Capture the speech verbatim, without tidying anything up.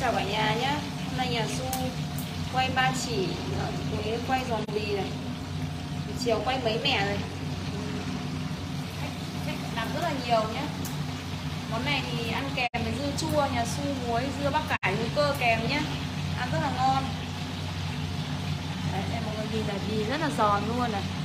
chào cả nhà nhé. Hôm nay nhà Su quay ba chỉ với quay giòn bì này, chiều quay mấy mẻ này, khách, khách làm rất là nhiều nhé. Món này thì ăn kèm với dưa chua, nhà Su muối dưa bắp cải hữu cơ kèm nhé, ăn rất là ngon. Đấy, đây mọi người nhìn là bì rất là giòn luôn này.